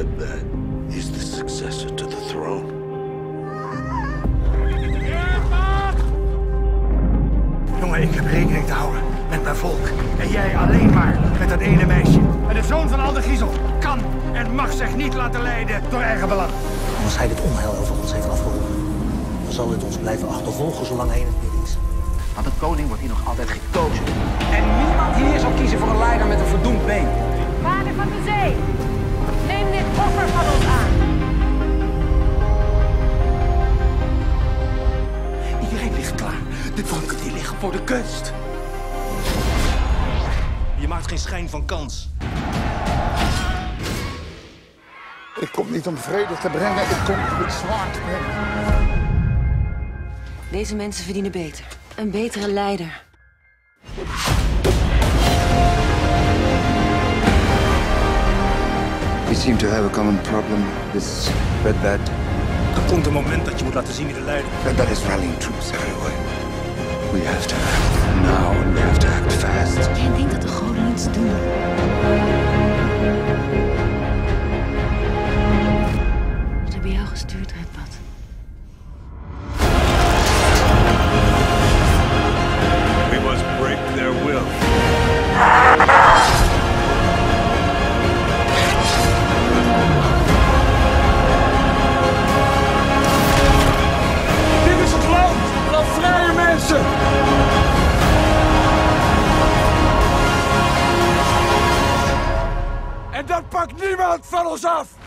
Redbad is the successor to the throne. Jongen, ik heb rekening te houden met mijn volk. En jij alleen maar met dat ene meisje. En de zoon van Alde Giezel kan en mag zich niet laten leiden door eigen belang. Als hij dit onheil over ons heeft afgeroepen, dan zal dit ons blijven achtervolgen zolang hij in het midden is. Want de koning wordt hier nog altijd gekozen. En niemand hier zal kiezen voor een leider met een verdoemd been. Vader van de zee, neem dit offer van ons aan. Iedereen ligt klaar. Dit volk die liggen voor de kust. Je maakt geen schijn van kans. Ik kom niet om vrede te brengen, ik kom om het zwaard te brengen. Deze mensen verdienen beter. Een betere leider. We seem to have a common problem, this Redbad. Er komt een moment dat je moet laten zien wie de leider is. Redbad is rallying troops everywhere. We have to act now and we have to act fast. Jij denkt dat de goden niets doen. Ze hebben jou gestuurd, Redbad. We must break their will. Dit is het land van vrije mensen. En dat pakt niemand van ons af.